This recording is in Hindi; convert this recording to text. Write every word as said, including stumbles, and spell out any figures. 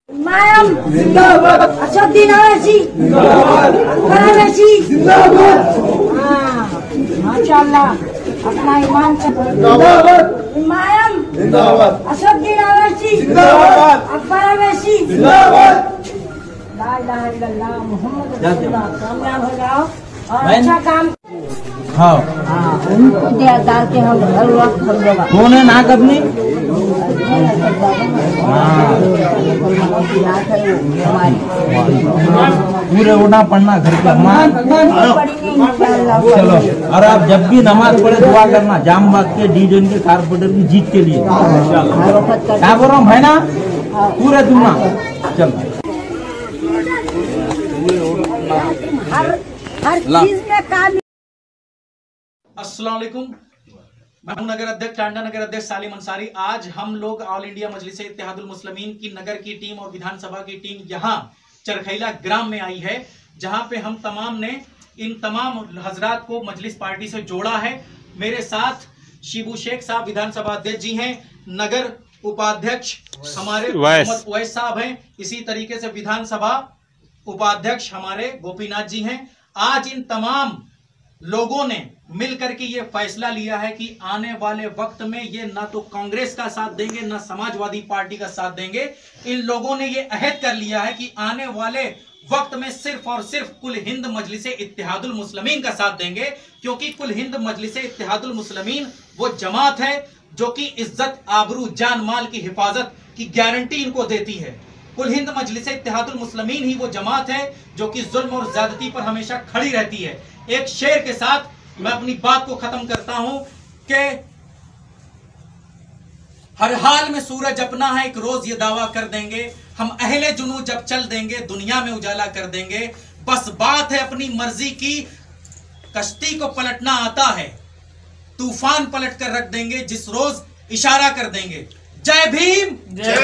मायम जिंदाबाद, असदुद्दीन अवैसी जिंदाबाद, अकबर अवैसी जिंदाबाद। हाँ, माशाअल्लाह, अपना ईमान जिंदाबाद, मायम जिंदाबाद, असदुद्दीन अवैसी जिंदाबाद, अकबर अवैसी जिंदाबाद। ला इलाहा इल्लल्लाह मुहम्मद रसूलुल्लाह, कामयाब हो जाओ और अच्छा काम। हाँ हाँ, डाल के हम हर वक्त हर जगह। कौन है नाक अपनी? पूरे उठा पढ़ना घर का मान। चलो, और आप जब भी नमाज पढ़े दुआ करना जामबाग के डीजन के कारपोरेटर की जीत के लिए। क्या बोल रहा हूँ भाई ना, पूरे दुनिया। चलो, हर हर चीज में काम। अस्सलाम वालेकुम, मैं हूं नगर अध्यक्ष टांडा नगर अध्यक्ष सालिम अंसारी। आज हम लोग ऑल इंडिया मजलिस इत्तेहादुल मुस्लिमीन की नगर की टीम और विधानसभा की टीम यहां चरखैला ग्राम में आई है, जहां पे हम तमाम ने इन तमाम हजरात को मजलिस पार्टी से जोड़ा है। मेरे साथ शिबू शेख साहब विधानसभा अध्यक्ष जी हैं, नगर उपाध्यक्ष हमारे मोहम्मद उवैस साहब हैं, इसी तरीके से विधानसभा उपाध्यक्ष हमारे गोपीनाथ जी हैं। आज इन तमाम लोगों ने मिलकर के ये फैसला लिया है कि आने वाले वक्त में ये ना तो कांग्रेस का साथ देंगे ना समाजवादी पार्टी का साथ देंगे। इन लोगों ने ये अहद कर लिया है कि आने वाले वक्त में सिर्फ और सिर्फ कुल हिंद मजलिस इत्तेहादुल मुस्लिमीन का साथ देंगे, क्योंकि कुल हिंद मजलिस इत्तेहादुल मुस्लिमीन वो जमात है जो कि इज्जत, आबरू, जान माल की हिफाजत की गारंटी इनको देती है। कुल हिंद मजलिस इत्तेहादुल मुस्लिमीन ही वो जमात है जो कि जुल्म और ज्यादती पर हमेशा खड़ी रहती है। एक शेर के साथ मैं अपनी बात को खत्म करता हूं कि हर हाल में सूरज अपना है, एक रोज ये दावा कर देंगे, हम अहले जुनू जब चल देंगे दुनिया में उजाला कर देंगे। बस बात है अपनी मर्जी की, कश्ती को पलटना आता है, तूफान पलट कर रख देंगे जिस रोज इशारा कर देंगे। जय भीम, जय